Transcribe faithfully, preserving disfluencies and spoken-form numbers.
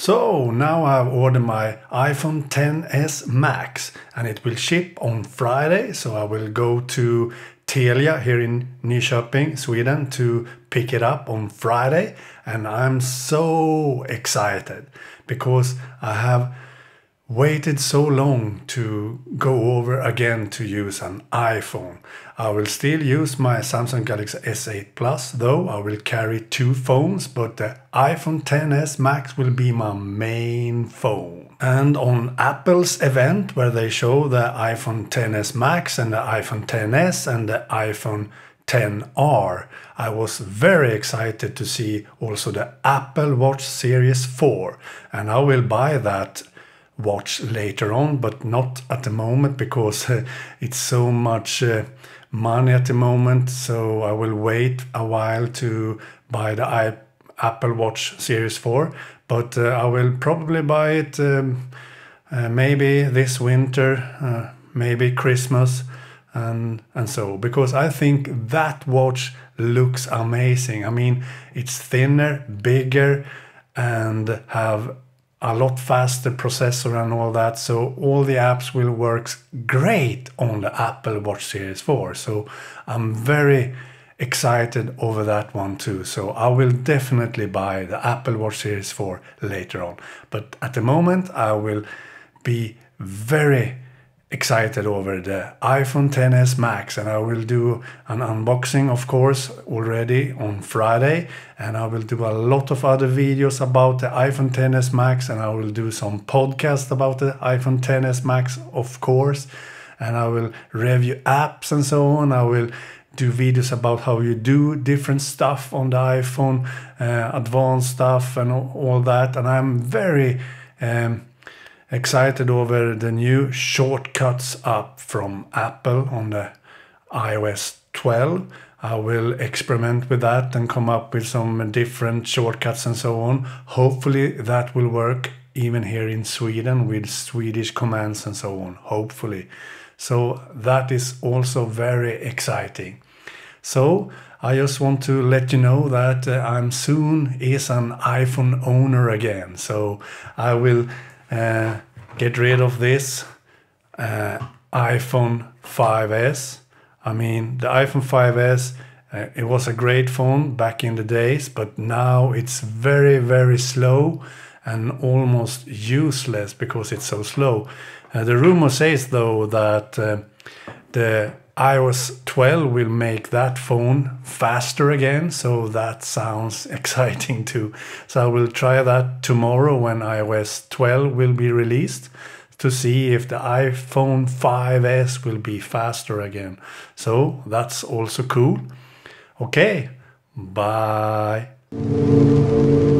So now I've ordered my iPhone ten S Max and it will ship on Friday. So I will go to Telia here in Nyköping, Sweden to pick it up on Friday. And I'm so excited because I have waited so long to go over again to use an iPhone. I will still use my Samsung Galaxy S eight Plus, though I will carry two phones, but the iPhone ten S Max will be my main phone. And on Apple's event where they show the iPhone ten S Max and the iPhone ten S and the iPhone ten R, I was very excited to see also the Apple Watch Series four, and I will buy that watch later on, but not at the moment because uh, it's so much uh, money at the moment. So I will wait a while to buy the I Apple Watch Series four, but uh, I will probably buy it um, uh, maybe this winter, uh, maybe Christmas, and and so, because I think that watch looks amazing. I mean, it's thinner, bigger, and have a lot faster processor and all that, so all the apps will work great on the Apple Watch Series four. So I'm very excited over that one too. So I will definitely buy the Apple Watch Series four later on, but at the moment I will be very excited over the iPhone ten S Max, and I will do an unboxing, of course, already on Friday, and I will do a lot of other videos about the iPhone ten S Max, and I will do some podcasts about the iPhone ten S Max, of course, and I will review apps and so on. I will do videos about how you do different stuff on the iPhone, uh, advanced stuff and all that, and I'm very um, excited over the new shortcuts app from Apple on the i O S twelve. I will experiment with that and come up with some different shortcuts and so on. Hopefully that will work even here in Sweden with Swedish commands and so on, hopefully. So that is also very exciting. So I just want to let you know that uh, I'm soon is an iPhone owner again. So I will Uh, get rid of this uh, iPhone five S. I mean, the iPhone five S, uh, it was a great phone back in the days, but now it's very, very slow and almost useless because it's so slow. Uh, the rumor says, though, that uh, the i O S twelve will make that phone faster again, so that sounds exciting too. So I will try that tomorrow when i O S twelve will be released to see if the iPhone five S will be faster again. So that's also cool. Okay, bye.